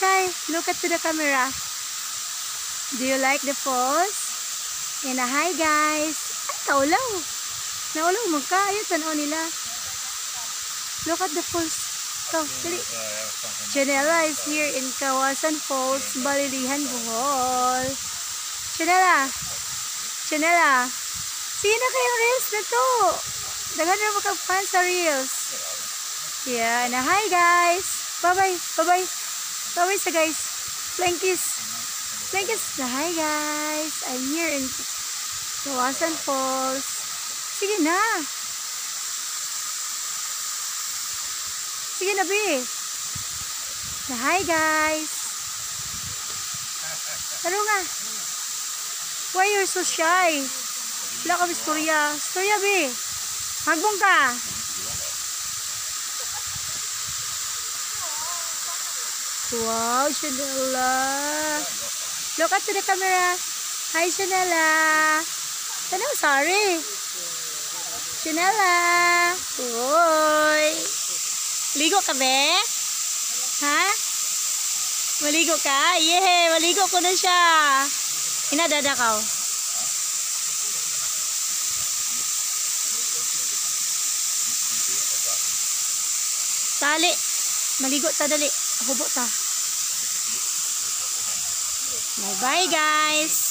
shy. Look at to the camera. Do you like the falls? And hi guys. Ay, kaulaw. Naulaw mo ka. Ayun, tanaw nila. Look at the falls. Ikaw, dali. Janella is here in Kawasan Falls, Balilihan, Bohol. Janella. Janella. Sige na kayong reels na to. Daghan na makapaan sa reels. Yeah, na hi guys. Bye-bye. Bye-bye. Bye-bye sa guys. Flying kiss. Flying kiss. Na hi guys. I'm here in Kawasan Falls. Sige na. Sige na, be. Na hi guys. Ano nga? Why you're so shy? Wala kami storya. Storya, be. Magbong ka. Wow, Janella. Look at to the camera. Hi, Janella. Hello, sorry. Janella. Uy. Ligo ka, be? Ha? Maligo ka? Yehey, maligo ko na siya. Inadadakaw. Tali. Maligo ta dali. Hubo ta. Bye-bye, guys.